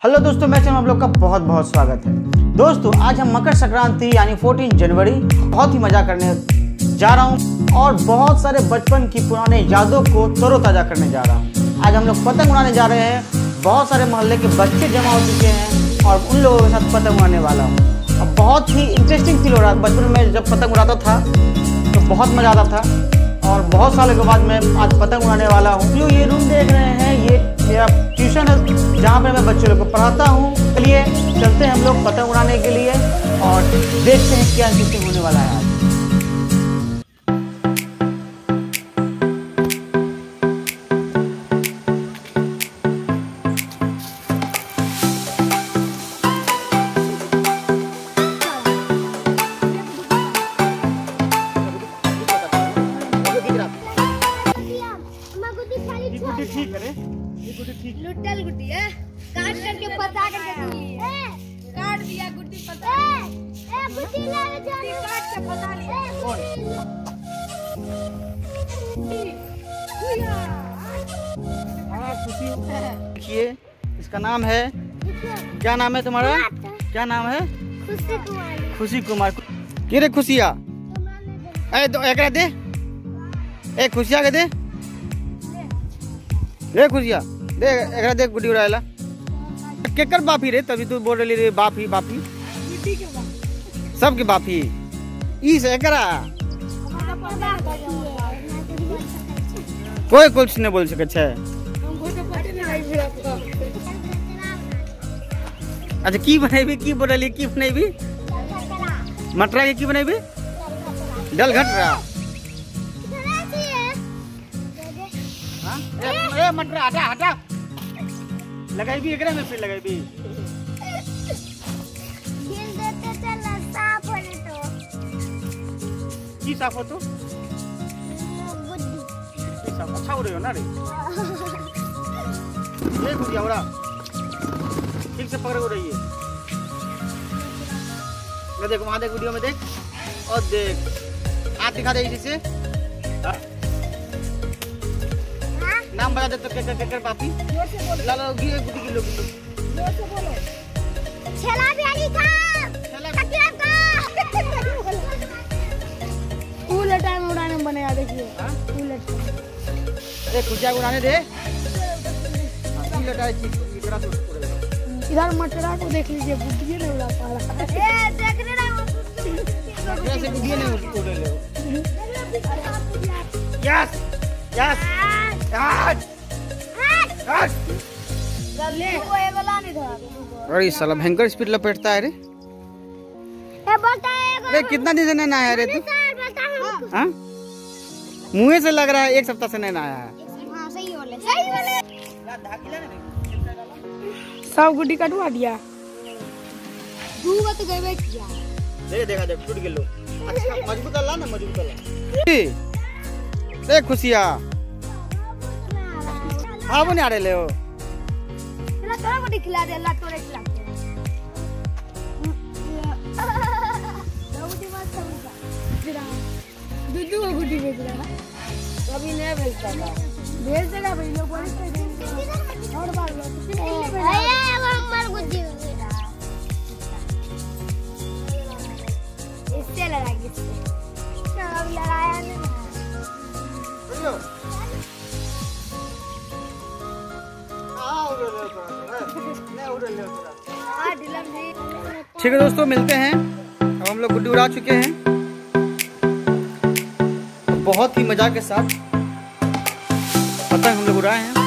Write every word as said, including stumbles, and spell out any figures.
Hello दोस्तों, मैं channel आप लोग का बहुत बहुत स्वागत है। दोस्तों आज हम मकर संक्रांति यानी चौदह जनवरी बहुत ही मजा करने जा रहा हूँ और बहुत सारे बचपन की पुराने यादों को तरोताजा करने जा रहा हूँ। आज हम लोग पतंग उड़ाने जा रहे हैं। बहुत सारे मोहल्ले के बच्चे जमा हो चुके हैं और उन लोगों के साथ पतंग उड़ाने वाला हूँ। अब बहुत ही इंटरेस्टिंग फील हो रहा है। बचपन में जब पतंग उड़ाता था तो बहुत मजा आता था और बहुत सालों के बाद मैं आज पतंग उड़ाने वाला हूँ। जो ये रूम देख रहे हैं ये मेरा ट्यूशन है जहाँ पर मैं बच्चों लोग को पढ़ाता हूँ। चलिए चलते हैं हम लोग पतंग उड़ाने के लिए और देखते हैं क्या चीज़ होने वाला है आज। ठीक है, ये गुड्डी ठीक लुट्टल गुड्डी है, काट करके पता करके दी है, काट दिया गुड्डी पता ए गुड्डी ले जाने काट के पता लिया हाँ खुशी देखिए इसका नाम है, क्या नाम है तुम्हारा, क्या नाम है? खुशी कुमार। खुशी कुमार के रे खुशिया ए दो एकरा दे ए खुशिया के दे रे खुशिया दे एकरा दे गुड्डी उड़ाएला केकर बापी रे, तभी तू बोल रही रे बापी बापी गुड्डी के बाप सब के बापी ई से एकरा कोई कुछ नहीं बोल सके छे। अच्छा की बनेबी की बोल रही की बनेबी मटरा के की बनेबी डल घट रहा ए मटरा हटा हटा लगाईबी एकरा में फिर लगाईबी गिन देते चल साफ हो तो की साफ हो तो गुड्डी ये साफ अच्छा हो रही हो ना रे ये गुड़िया उड़ा ठीक से पकड़ हो रही है। ये देख वहां देख वीडियो में देख और देख हाथ दिखा दे इसी से नाम बता दे तो क्या क्या कर पापी ला लो गिरे गुड्डी किलो किलो जोर से बोलो छेला बियाली का छेला तकिया का उलट टाइम उड़ाने में बनेगा देखिए उलट अरे खुशिया उड़ाने दे लटा चीज इधर से इधर मटरा को देख लीजिए बुद्धि नहीं उड़ा पा रहा ए देख रहे हो ऐसे बुद्धि नहीं उड़ रहे हो। यस यस अरे साला भयंकर स्पीड लपेटता है रे। अरे कितना दिन से नहीं नहाया रे तू? हाँ मुँह से लग रहा है एक सप्ताह से नहीं नहाया है। सब गुड्डी कटवा दिया तो गए किया देख देखा देख टूट गेलो। अच्छा मजबूत ला ना मजबूत ला देख खुशिया हाँ बने आ रहे ले हो चला तोरा गुड्डी खिला दे अल्लाह तोरे खिला दे गुड्डी मत समझा दूधू को गुड्डी भेज रहा कभी नहीं भेजता था भेज देगा भाई लोग बोले और बार लो अरे मर गुड्डी इससे लड़ा किससे सब लड़ाया नहीं ठीक है दोस्तों मिलते हैं। अब हम लोग गुड्डी उड़ा चुके हैं बहुत ही मजा के साथ पतंग हम लोग उड़ाए हैं।